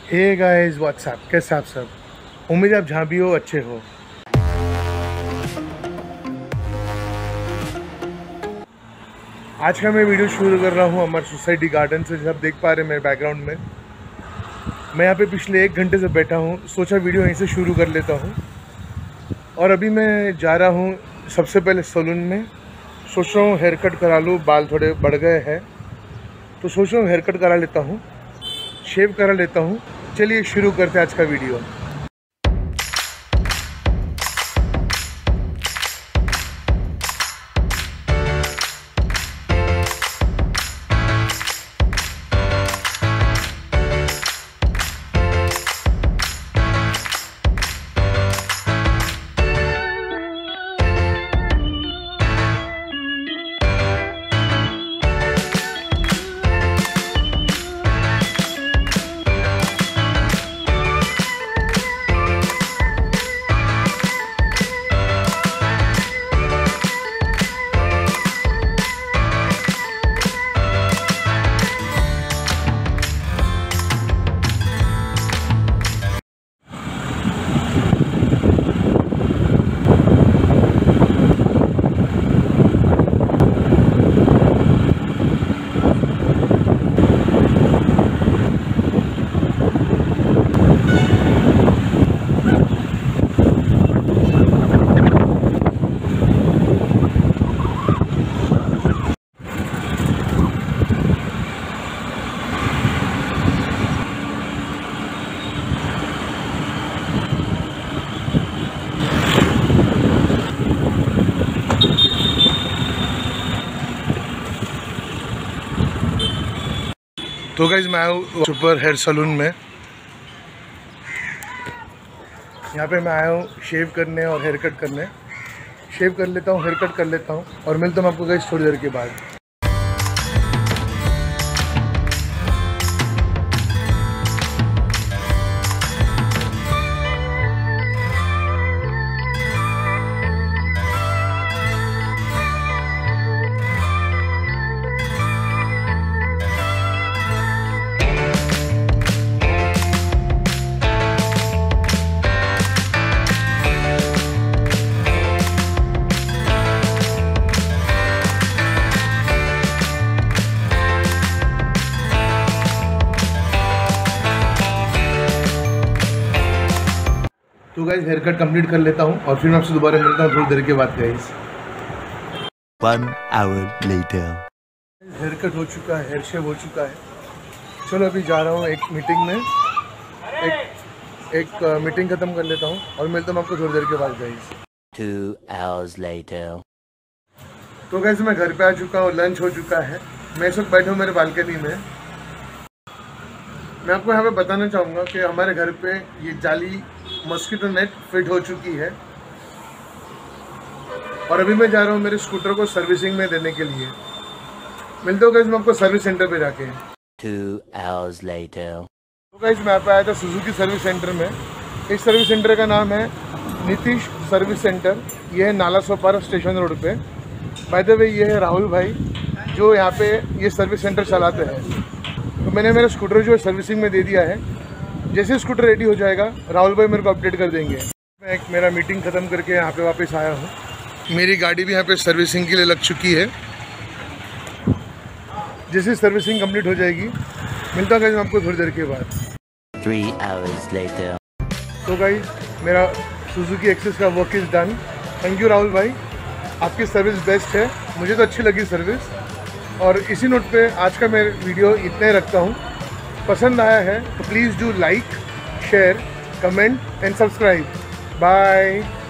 Hey guys what's up, कैसे आप सब? उम्मीद है आप जहाँ भी हो अच्छे हो। आज का मैं वीडियो शुरू कर रहा हूँ हमारे सोसाइटी गार्डन से। जैसे आप देख पा रहे हैं मेरे बैकग्राउंड में, मैं यहाँ पे पिछले 1 घंटे से बैठा हूँ। सोचा वीडियो यहीं से शुरू कर लेता हूँ। और अभी मैं जा रहा हूँ सबसे पहले सैलून में। सोच रहा हूँ हेयर कट करा लूँ, बाल थोड़े बढ़ गए हैं तो सोच रहा हूँ हेयर कट करा लेता हूँ, शेव करा लेता हूँ। चलिए शुरू करते हैं आज का वीडियो। तो गाइस मैं आया हूँ सुपर हेयर सैलून में। यहाँ पे मैं आया हूँ शेव करने और हेयर कट करने। शेव कर लेता हूँ, हेयर कट कर लेता हूँ और मिलता हूँ आपको गाइस थोड़ी देर के बाद। तो गाइस हेयर कट कंप्लीट कर लेता हूँ और फिर मैं आपसे दोबारा मिलता हूँ थोड़ी देर के बाद guys. 1 hour later। Hair cut हो चुका है, हेयर शेव हो चुका है। चलो अभी जा रहा हूँ एक मीटिंग में, एक मीटिंग ख़त्म कर लेता हूँ और मिलता हूँ आपको थोड़ी देर के बाद गाइस। 2 hours later। तो गाइस मैं घर पे आ चुका हूँ, लंच हो चुका है। मैं इस वक्त बैठा हूँ मेरे बालकनी में। मैं आपको यहाँ पे बताना चाहूँगा कि हमारे घर पे ये जाली मस्कीटो नेट फिट हो चुकी है और अभी मैं जा रहा हूँ मेरे स्कूटर को सर्विसिंग में देने के लिए। मिलते हो गाइस मैं आपको सर्विस सेंटर पे जाके। 2 hours later। तो गाइस मैं यहाँ पे आया था सुजुकी सर्विस सेंटर में। इस सर्विस सेंटर का नाम है नीतीश सर्विस सेंटर। ये है नाला सोपारा स्टेशन रोड पे। बाय द वे ये है राहुल भाई जो यहाँ पे ये सर्विस सेंटर चलाते हैं। तो मैंने मेरा स्कूटर जो है सर्विसिंग में दे दिया है। जैसे स्कूटर रेडी हो जाएगा राहुल भाई मेरे को अपडेट कर देंगे। मैं एक मेरा मीटिंग ख़त्म करके यहाँ पे वापस आया हूँ। मेरी गाड़ी भी यहाँ पे सर्विसिंग के लिए लग चुकी है। जैसे सर्विसिंग कंप्लीट हो जाएगी मिलता हूँ गाइस मैं आपको थोड़ी देर के बाद। 3 hours later। तो गाइस मेरा सुजुकी एक्सेस का work is done. Thank you Rahul भाई, आपकी सर्विस बेस्ट है। मुझे तो अच्छी लगी सर्विस। और इसी नोट पे आज का मैं वीडियो इतना ही रखता हूँ। पसंद आया है तो please do like, share, comment and subscribe. Bye.